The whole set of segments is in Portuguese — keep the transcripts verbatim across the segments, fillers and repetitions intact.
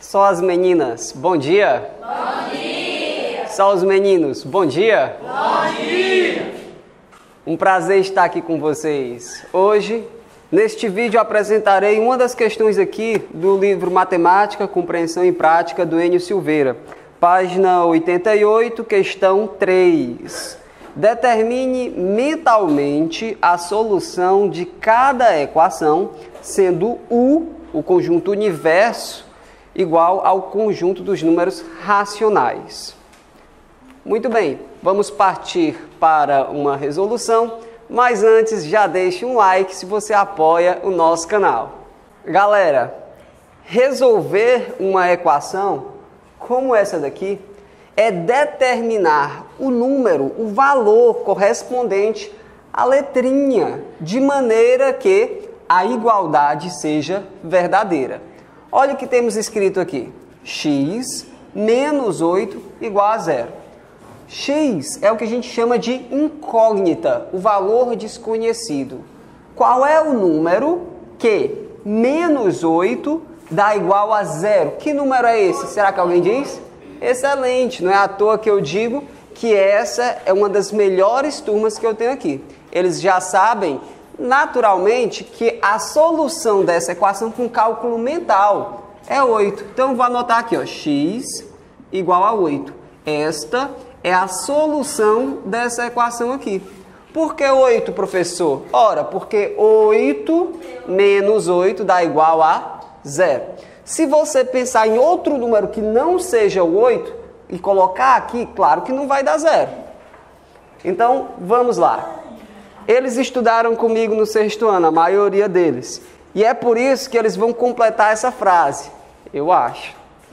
Só as meninas, bom dia. Bom dia. Só os meninos, bom dia. Bom dia. Um prazer estar aqui com vocês. Hoje, neste vídeo, apresentarei uma das questões aqui do livro Matemática, Compreensão e Prática, do Enio Silveira. Página oitenta e oito, questão três. Determine mentalmente a solução de cada equação, sendo U, o conjunto universo, igual ao conjunto dos números racionais. Muito bem, vamos partir para uma resolução, mas antes já deixe um like se você apoia o nosso canal. Galera, resolver uma equação como essa daqui é determinar o número, o valor correspondente à letrinha, de maneira que a igualdade seja verdadeira. Olha o que temos escrito aqui. X menos oito igual a zero. X é o que a gente chama de incógnita, o valor desconhecido. Qual é o número que menos oito dá igual a zero? Que número é esse? Será que alguém diz? Excelente, não é à toa que eu digo que essa é uma das melhores turmas que eu tenho aqui. Eles já sabem, naturalmente, que a solução dessa equação com cálculo mental é oito. Então, eu vou anotar aqui, ó, x igual a oito. Esta é a solução dessa equação aqui. Por que oito, professor? Ora, porque oito menos oito dá igual a zero. Se você pensar em outro número que não seja o oito e colocar aqui, claro que não vai dar zero. Então, vamos lá. Eles estudaram comigo no sexto ano, a maioria deles. E é por isso que eles vão completar essa frase, eu acho.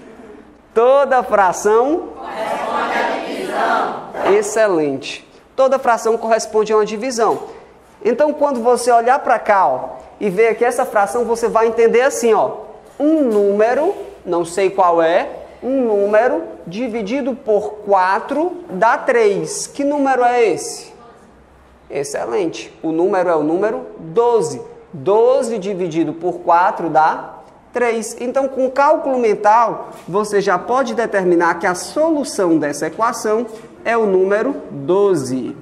Toda fração corresponde à divisão. Excelente. Toda fração corresponde a uma divisão. Então, quando você olhar para cá, ó, e ver aqui essa fração, você vai entender assim, ó. Um número, não sei qual é, um número dividido por quatro dá três. Que número é esse? Excelente. O número é o número doze. doze dividido por quatro dá três. Então, com cálculo mental, você já pode determinar que a solução dessa equação é o número doze.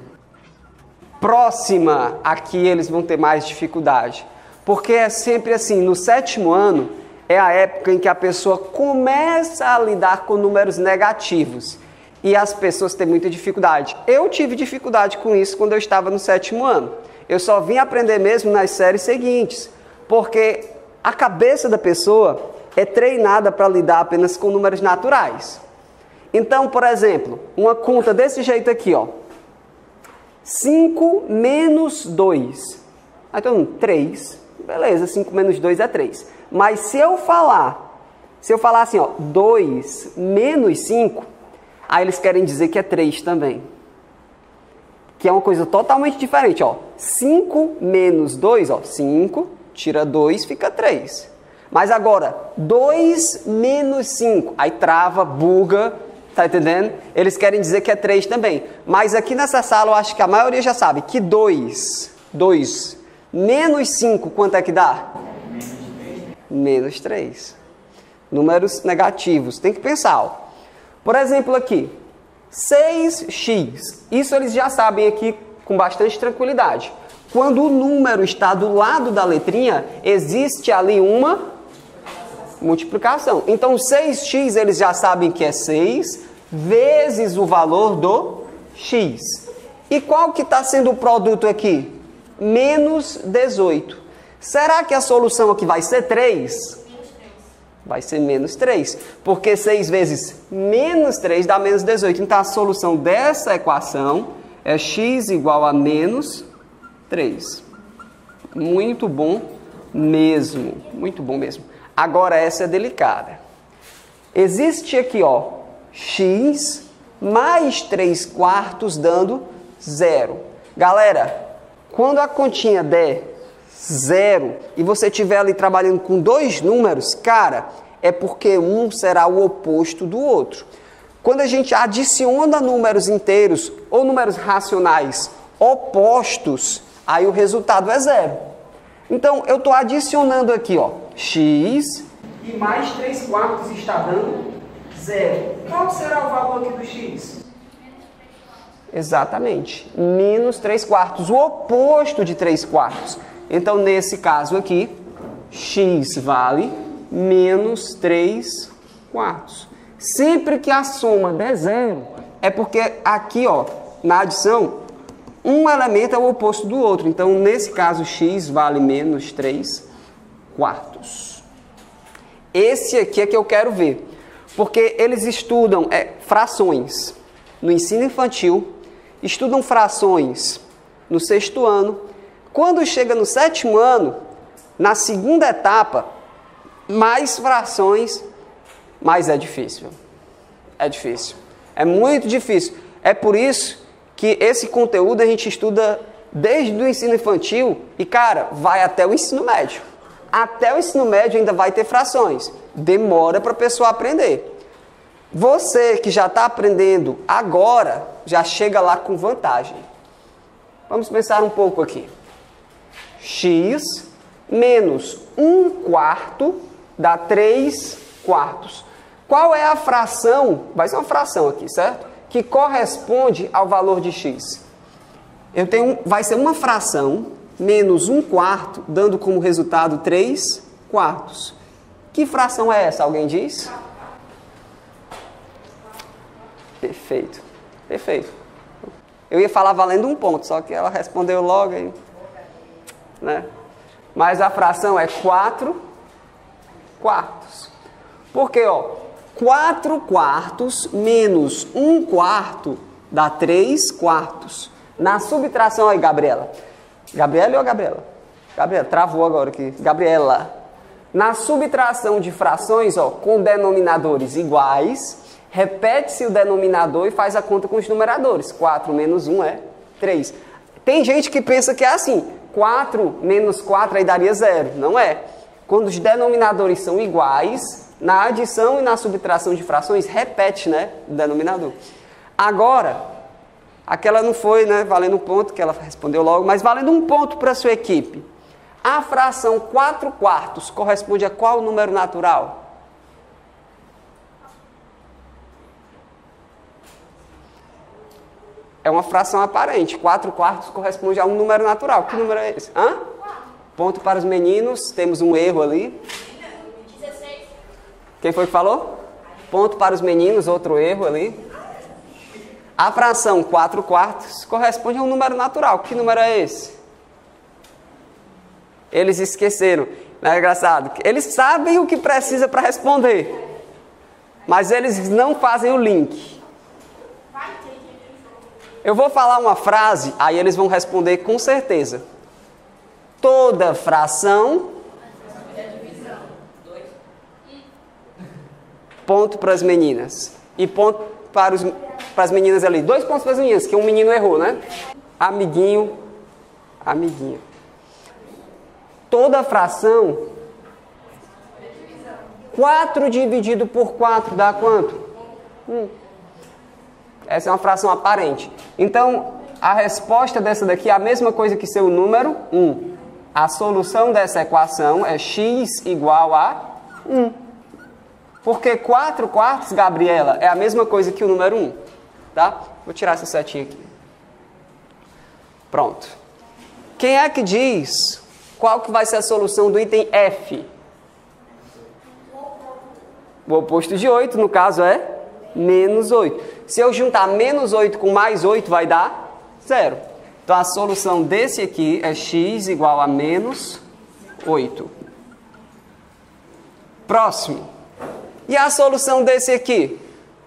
Próxima, aqui eles vão ter mais dificuldade. Porque é sempre assim, no sétimo ano, é a época em que a pessoa começa a lidar com números negativos. E as pessoas têm muita dificuldade. Eu tive dificuldade com isso quando eu estava no sétimo ano. Eu só vim aprender mesmo nas séries seguintes. Porque a cabeça da pessoa é treinada para lidar apenas com números naturais. Então, por exemplo, uma conta desse jeito aqui, ó. cinco menos dois. Aí todo mundo, três. Beleza, cinco menos dois é três. Mas se eu falar, se eu falar assim, ó, dois menos cinco, aí eles querem dizer que é três também. Que é uma coisa totalmente diferente, ó. cinco menos dois, ó, cinco, tira dois, fica três. Mas agora, dois menos cinco, aí trava, buga, tá entendendo? Eles querem dizer que é três também. Mas aqui nessa sala eu acho que a maioria já sabe que dois, dois menos cinco, quanto é que dá? Menos três. Números negativos. Tem que pensar, ó. Por exemplo aqui, seis x. Isso eles já sabem aqui com bastante tranquilidade. Quando o número está do lado da letrinha, existe ali uma multiplicação. Então, seis x eles já sabem que é seis vezes o valor do x. E qual que está sendo o produto aqui? Menos dezoito. Será que a solução aqui vai ser três? Vai ser menos três. Porque seis vezes menos três dá menos dezoito. Então, a solução dessa equação é x igual a menos três. Muito bom mesmo. Muito bom mesmo. Agora, essa é delicada. Existe aqui, ó, x mais três quartos dando zero. Galera, quando a continha der zero e você estiver ali trabalhando com dois números, cara, é porque um será o oposto do outro. Quando a gente adiciona números inteiros ou números racionais opostos, aí o resultado é zero. Então, eu estou adicionando aqui, ó, x e mais três quartos está dando zero. Qual será o valor aqui do x? Exatamente, menos três quartos, o oposto de três quartos. Então, nesse caso aqui, x vale menos três quartos. Sempre que a soma der zero, é porque aqui, ó, na adição, um elemento é o oposto do outro. Então, nesse caso, x vale menos três quartos. Esse aqui é que eu quero ver, porque eles estudam é, frações no ensino infantil, estudam frações no sexto ano. Quando chega no sétimo ano, na segunda etapa, mais frações, mas é difícil. É difícil. É muito difícil. É por isso que esse conteúdo a gente estuda desde o ensino infantil e, cara, vai até o ensino médio. Até o ensino médio ainda vai ter frações. Demora para a pessoa aprender. Você que já está aprendendo agora, já chega lá com vantagem. Vamos pensar um pouco aqui. X menos um quarto dá três quartos. Qual é a fração? Vai ser uma fração aqui, certo? Que corresponde ao valor de x. Eu tenho, vai ser uma fração menos um quarto, dando como resultado três quartos. Que fração é essa? Alguém diz? Perfeito, perfeito. Eu ia falar valendo um ponto, só que ela respondeu logo aí, né? Mas a fração é quatro quartos. Porque, ó, quatro quartos menos um quarto dá três quartos. Na subtração, aí, Gabriela. Gabriela ou Gabriela? Gabriela, travou agora aqui. Gabriela. Na subtração de frações, ó, com denominadores iguais, repete-se o denominador e faz a conta com os numeradores. quatro menos um é três. Tem gente que pensa que é assim. quatro menos quatro aí daria zero. Não é. Quando os denominadores são iguais, na adição e na subtração de frações, repete, né, o denominador. Agora, aquela não foi, né, valendo um ponto, que ela respondeu logo, mas valendo um ponto para a sua equipe. A fração quatro quartos corresponde a qual número natural? É uma fração aparente. quatro quartos corresponde a um número natural. Que número é esse? Hã? Ponto para os meninos. Temos um erro ali. dezesseis. Quem foi que falou? Ponto para os meninos. Outro erro ali. A fração quatro quartos corresponde a um número natural. Que número é esse? Eles esqueceram. Não é engraçado? Eles sabem o que precisa para responder. Mas eles não fazem o link. Eu vou falar uma frase, aí eles vão responder com certeza. Toda fração... Ponto para as meninas. E ponto para, os, para as meninas ali. Dois pontos para as meninas, que um menino errou, né? Amiguinho. Amiguinho. Toda fração... quatro dividido por quatro dá quanto? Um. Essa é uma fração aparente. Então, a resposta dessa daqui é a mesma coisa que seu número um. A solução dessa equação é x igual a um. Porque quatro quartos, Gabriela, é a mesma coisa que o número um. Tá? Vou tirar essa setinha aqui. Pronto. Quem é que diz qual que vai ser a solução do item F? O oposto de oito, no caso, é menos oito. Se eu juntar menos oito com mais oito, vai dar zero. Então, a solução desse aqui é x igual a menos oito. Próximo. E a solução desse aqui?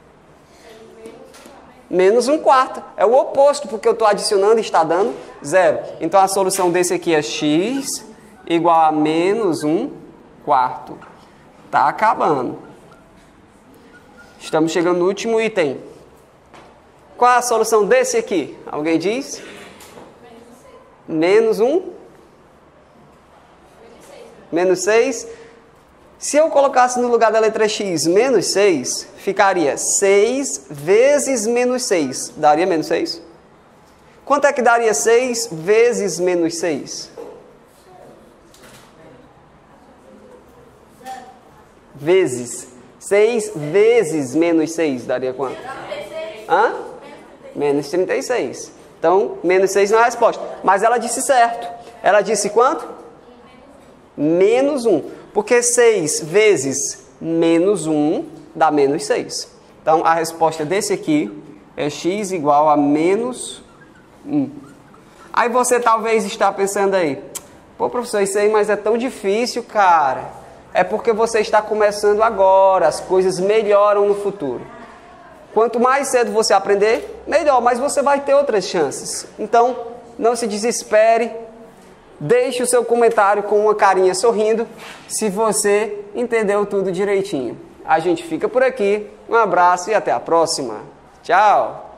Menos um quarto. É o oposto, porque eu estou adicionando e está dando zero. Então, a solução desse aqui é x igual a menos um quarto. Está acabando. Estamos chegando no último item. Qual é a solução desse aqui? Alguém diz? Menos um? Menos seis. Se eu colocasse no lugar da letra x menos seis, ficaria seis vezes menos seis. Daria menos seis? Quanto é que daria seis vezes menos seis? vezes. seis vezes menos seis daria quanto? Hã? Menos trinta e seis. Então, menos seis não é a resposta. Mas ela disse certo. Ela disse quanto? Menos um. Porque seis vezes menos um dá menos seis. Então, a resposta desse aqui é x igual a menos um. Aí você talvez está pensando aí, pô, professor, isso aí mas é tão difícil, cara. É porque você está começando agora, as coisas melhoram no futuro. Quanto mais cedo você aprender, melhor, mas você vai ter outras chances. Então, não se desespere, deixe o seu comentário com uma carinha sorrindo, se você entendeu tudo direitinho. A gente fica por aqui, um abraço e até a próxima. Tchau!